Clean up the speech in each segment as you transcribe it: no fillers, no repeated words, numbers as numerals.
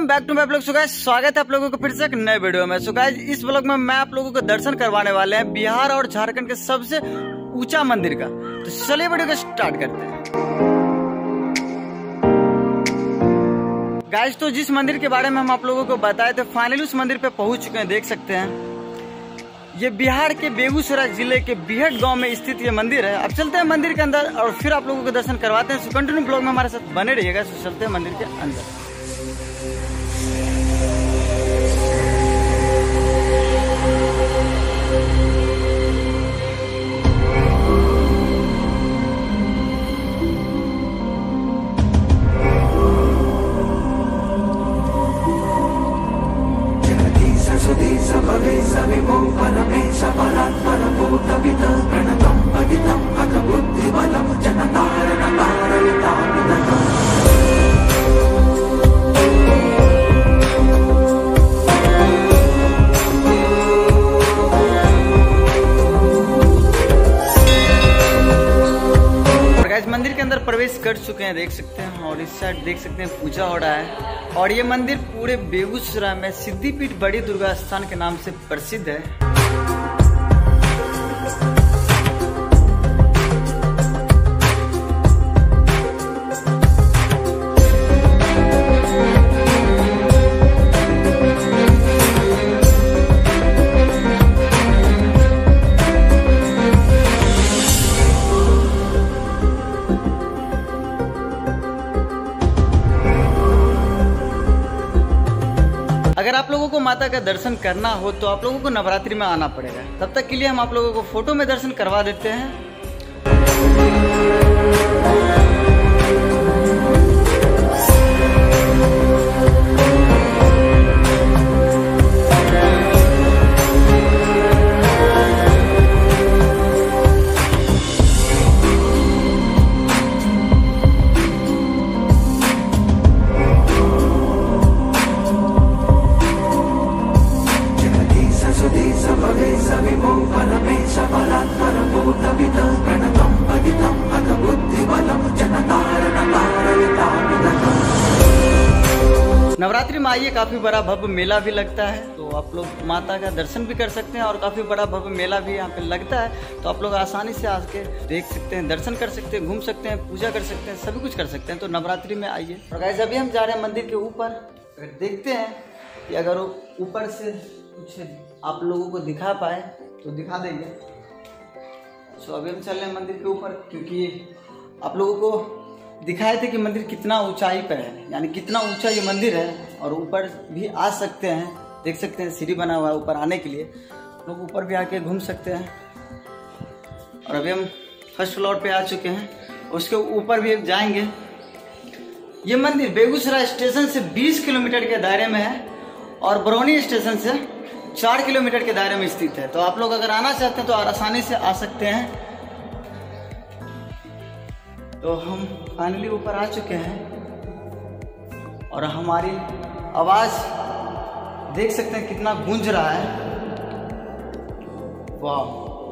Welcome back to my blog. So guys, स्वागत है आप लोगों को फिर से एक नए वीडियो में। सो गाइस, इस ब्लॉग में मैं आप लोगों को दर्शन करवाने वाले हैं बिहार और झारखंड के सबसे ऊंचा मंदिर का। तो चलिए वीडियो को स्टार्ट करते हैं। गाइस, तो जिस मंदिर के बारे में हम आप लोगों को बताए थे, फाइनली उस मंदिर पे पहुंच चुके हैं। देख सकते हैं, ये बिहार के बेगूसराय जिले के बिहट गांव में स्थित ये मंदिर है। अब चलते हैं मंदिर के अंदर और फिर आप लोगों को दर्शन करवाते हैं। सो कंटिन्यू ब्लॉग में हमारे साथ बने रहिएगा। सो चलते हैं मंदिर के अंदर। मंदिर के अंदर प्रवेश कर चुके हैं, देख सकते हैं। और इस साइड देख सकते हैं पूजा हो रहा है। और ये मंदिर पूरे बेगूसराय में सिद्धिपीठ बड़ी दुर्गा स्थान के नाम से प्रसिद्ध है। अगर आप लोगों को माता का दर्शन करना हो तो आप लोगों को नवरात्रि में आना पड़ेगा। तब तक के लिए हम आप लोगों को फोटो में दर्शन करवा देते हैं। नवरात्रि में आइए, काफी बड़ा भव्य मेला भी लगता है। तो आप लोग माता का दर्शन भी कर सकते हैं और काफी बड़ा भव्य मेला भी यहाँ पे लगता है। तो आप लोग आसानी से आके देख सकते हैं, दर्शन कर सकते हैं, घूम सकते हैं, पूजा कर सकते हैं, सभी कुछ कर सकते हैं। तो नवरात्रि में आइए। और गाइस, अभी हम जा रहे हैं मंदिर के ऊपर। अगर देखते हैं कि अगर ऊपर से कुछ आप लोगों को दिखा पाए तो दिखा देंगे। सो अभी हम चल रहे हैं मंदिर के ऊपर, क्योंकि आप लोगों को दिखाए थे कि मंदिर कितना ऊंचाई पर है, यानी कितना ऊंचा ये मंदिर है। और ऊपर भी आ सकते हैं, देख सकते हैं सीढ़ी बना हुआ है ऊपर आने के लिए। लोग ऊपर भी आके घूम सकते हैं। और अभी हम फर्स्ट फ्लोर पे आ चुके हैं, उसके ऊपर भी जाएंगे। ये मंदिर बेगूसराय स्टेशन से 20 किलोमीटर के दायरे में है और बरौनी स्टेशन से 4 किलोमीटर के दायरे में स्थित है। तो आप लोग अगर आना चाहते हैं तो आसानी से आ सकते हैं। तो हम फाइनली ऊपर आ चुके हैं और हमारी आवाज देख सकते हैं कितना गूंज रहा है। वाह!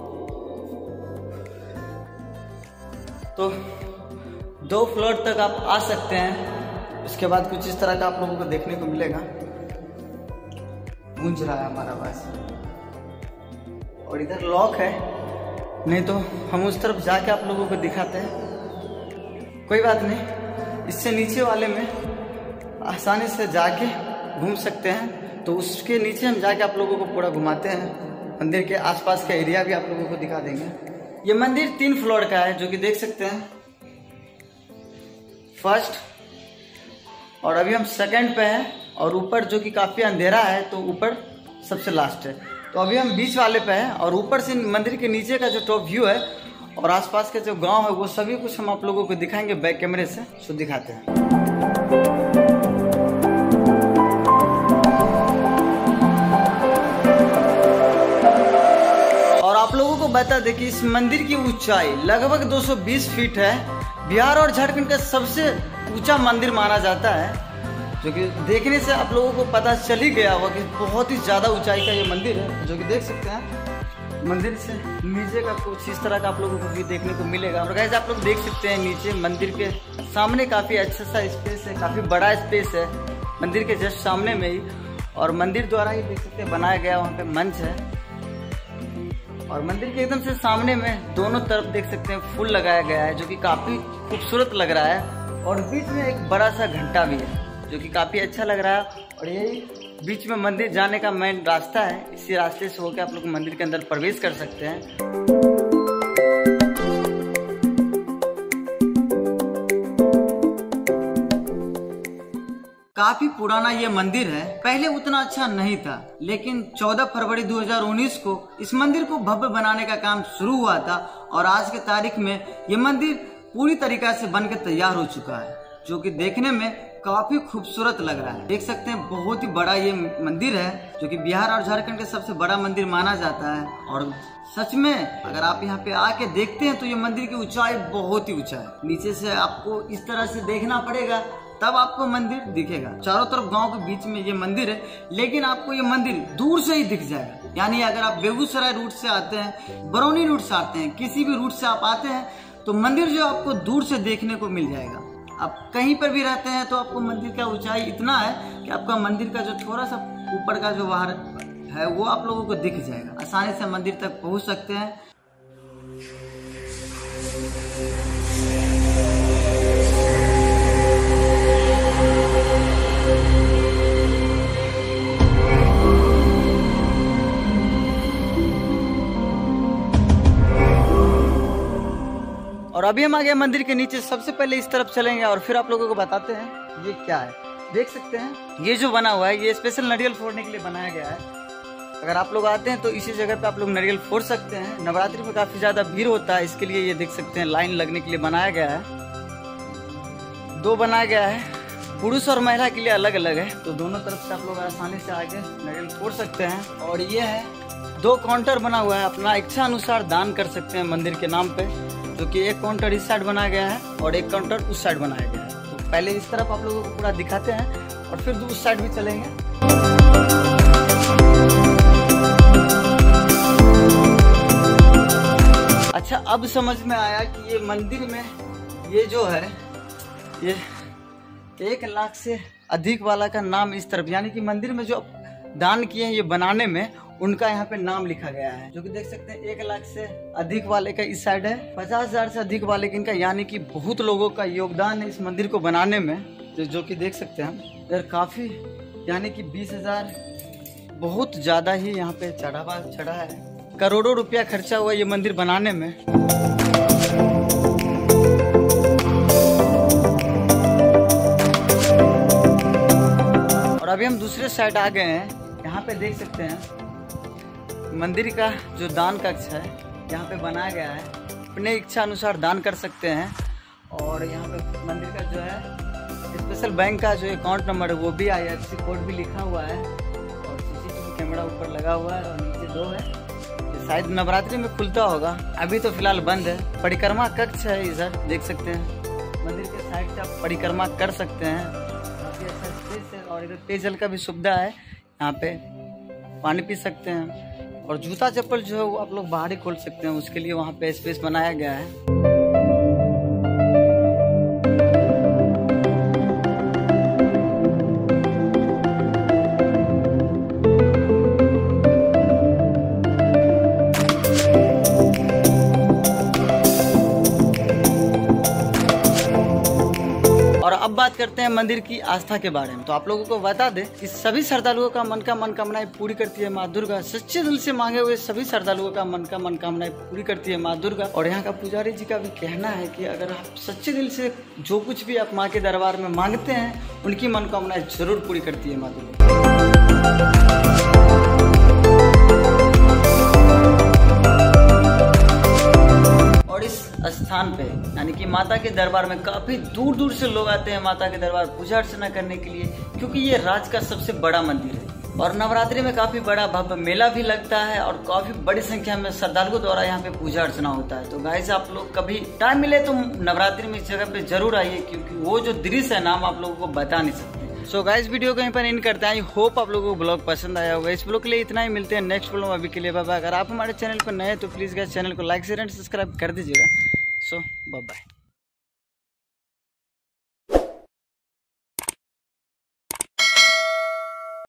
तो 2 फ्लोर तक आप आ सकते हैं। उसके बाद कुछ इस तरह का आप लोगों को देखने को मिलेगा। गूंज रहा है हमारा आवाज। और इधर लॉक है, नहीं तो हम उस तरफ जाके आप लोगों को दिखाते हैं। कोई बात नहीं, इससे नीचे वाले में आसानी से जाके घूम सकते हैं। तो उसके नीचे हम जाके आप लोगों को पूरा घुमाते हैं। मंदिर के आसपास का एरिया भी आप लोगों को दिखा देंगे। ये मंदिर 3 फ्लोर का है, जो कि देख सकते हैं, फर्स्ट। और अभी हम सेकंड पे हैं। और ऊपर जो कि काफी अंधेरा है, तो ऊपर सबसे लास्ट है। तो अभी हम बीच वाले पे हैं। और ऊपर से मंदिर के नीचे का जो टॉप व्यू है और आसपास के जो गांव है, वो सभी कुछ हम आप लोगों को दिखाएंगे बैक कैमरे से। सो दिखाते हैं। और आप लोगों को बता दें कि इस मंदिर की ऊंचाई लगभग 220 फीट है। बिहार और झारखंड का सबसे ऊंचा मंदिर माना जाता है, जो कि देखने से आप लोगों को पता चल ही गया होगा कि बहुत ही ज्यादा ऊंचाई का ये मंदिर है। जो कि देख सकते हैं, मंदिर से नीचे का कुछ इस तरह का आप लोगों को भी देखने को मिलेगा। और गाइस, आप लोग देख सकते हैं नीचे मंदिर के सामने काफी अच्छा सा स्पेस है, काफी बड़ा स्पेस है। मंदिर के जस्ट सामने में ही, और मंदिर द्वारा ही देख सकते हैं बनाया गया वहाँ पे मंच है। और मंदिर के एकदम से सामने में दोनों तरफ देख सकते हैं फूल लगाया गया है, जो कि काफी खूबसूरत लग रहा है। और बीच में एक बड़ा सा घंटा भी है, जो कि काफी अच्छा लग रहा है। और यही बीच में मंदिर जाने का मेन रास्ता है, इसी रास्ते से होकर आप लोग मंदिर के अंदर प्रवेश कर सकते हैं। काफी पुराना ये मंदिर है, पहले उतना अच्छा नहीं था, लेकिन 14 फरवरी 2019 को इस मंदिर को भव्य बनाने का काम शुरू हुआ था। और आज के तारीख में ये मंदिर पूरी तरीका से बनकर तैयार हो चुका है, जो कि देखने में काफी खूबसूरत लग रहा है। देख सकते हैं बहुत ही बड़ा ये मंदिर है, जो कि बिहार और झारखंड के सबसे बड़ा मंदिर माना जाता है। और सच में अगर आप यहाँ पे आके देखते हैं तो ये मंदिर की ऊंचाई बहुत ही ऊंचा है। नीचे से आपको इस तरह से देखना पड़ेगा, तब आपको मंदिर दिखेगा। चारों तरफ गांव के बीच में ये मंदिर है, लेकिन आपको ये मंदिर दूर से ही दिख जाएगा। यानी अगर आप बेगूसराय रूट से आते हैं, बरौनी रूट से आते हैं, किसी भी रूट से आप आते हैं, तो मंदिर जो आपको दूर से देखने को मिल जाएगा। आप कहीं पर भी रहते हैं तो आपको मंदिर का ऊंचाई इतना है कि आपका मंदिर का जो थोड़ा सा ऊपर का जो बाहर है वो आप लोगों को दिख जाएगा। आसानी से मंदिर तक पहुंच सकते हैं। और अभी हम आ गए मंदिर के नीचे। सबसे पहले इस तरफ चलेंगे और फिर आप लोगों को बताते हैं ये क्या है। देख सकते हैं ये जो बना हुआ है, ये स्पेशल नारियल फोड़ने के लिए बनाया गया है। अगर आप लोग आते हैं तो इसी जगह पे आप लोग नारियल फोड़ सकते हैं। नवरात्रि में काफी ज्यादा भीड़ होता है, इसके लिए ये देख सकते हैं लाइन लगने के लिए बनाया गया है। 2 बनाया गया है, पुरुष और महिला के लिए अलग अलग है, तो दोनों तरफ से आप लोग आसानी से आके नारियल फोड़ सकते हैं। और ये है 2 काउंटर बना हुआ है, अपना इच्छा अनुसार दान कर सकते हैं मंदिर के नाम पे, जो कि एक काउंटर इस साइड बनाया गया है और एक काउंटर उस साइड बनाया गया है। तो पहले इस तरफ आप लोगों को पूरा दिखाते हैं और फिर उस साइड भी चलेंगे। अच्छा, अब समझ में आया कि ये मंदिर में ये जो है ये 1 लाख से अधिक वाला का नाम इस तरफ, यानी कि मंदिर में जो दान किए हैं ये बनाने में, उनका यहाँ पे नाम लिखा गया है। जो कि देख सकते हैं 1 लाख से अधिक वाले का इस साइड है, 50,000 से अधिक वाले का, यानी कि बहुत लोगों का योगदान है इस मंदिर को बनाने में। तो जो कि देख सकते हैं हम इधर काफी, यानी कि 20,000 बहुत ज्यादा ही यहाँ पे चढ़ा है। करोड़ों रुपया खर्चा हुआ ये मंदिर बनाने में। और अभी हम दूसरे साइड आ गए हैं। यहाँ पे देख सकते हैं मंदिर का जो दान कक्ष है यहाँ पे बनाया गया है, अपने इच्छा अनुसार दान कर सकते हैं। और यहाँ पे मंदिर का जो है स्पेशल बैंक का जो अकाउंट नंबर है वो भी IFSC कोड भी लिखा हुआ है। और CCTV कैमरा ऊपर लगा हुआ है और नीचे 2 है। ये शायद नवरात्रि में खुलता होगा, अभी तो फिलहाल बंद है। परिक्रमा कक्ष है इधर, देख सकते हैं मंदिर के साइड से आप परिक्रमा कर सकते हैं। काफी अच्छा स्पेस है और इधर पेयजल का भी सुविधा है, यहाँ पे पानी पी सकते हैं। और जूता चप्पल जो है वो आप लोग बाहर ही खोल सकते हैं, उसके लिए वहाँ पे स्पेस बनाया गया है। और अब बात करते हैं मंदिर की आस्था के बारे में। तो आप लोगों को बता दें कि सभी श्रद्धालुओं का मनोकामनाएं पूरी करती है माँ दुर्गा। सच्चे दिल से मांगे हुए सभी श्रद्धालुओं का मनोकामनाएं पूरी करती है माँ दुर्गा। और यहाँ का पुजारी जी का भी कहना है कि अगर आप सच्चे दिल से जो कुछ भी आप माँ के दरबार में मांगते हैं, उनकी मनोकामनाएं जरूर पूरी करती है माँ दुर्गा। स्थान पे, यानी कि माता के दरबार में काफी दूर दूर से लोग आते हैं माता के दरबार पूजा अर्चना करने के लिए, क्योंकि ये राज्य का सबसे बड़ा मंदिर है। और नवरात्रि में काफी बड़ा भव्य मेला भी लगता है और काफी बड़ी संख्या में श्रद्धालुओं द्वारा यहाँ पे पूजा अर्चना होता है। तो गाइस, आप लोग कभी टाइम मिले तो नवरात्रि में इस जगह पे जरूर आइए, क्योंकि वो जो दृश्य है नाम आप लोगों को बता नहीं सकते। सो गाइस, वीडियो को यहीं पर एंड करते हैं। आई होप आप लोगों को ब्लॉग पसंद आया होगा। इस ब्लॉग के लिए इतना ही, मिलते हैं नेक्स्ट ब्लॉग। अभी के लिए बाय बाय। अगर आप हमारे चैनल पर नए हैं तो प्लीज गाइस चैनल को लाइक शेयर एंड सब्सक्राइब कर दीजिएगा। So bye bye.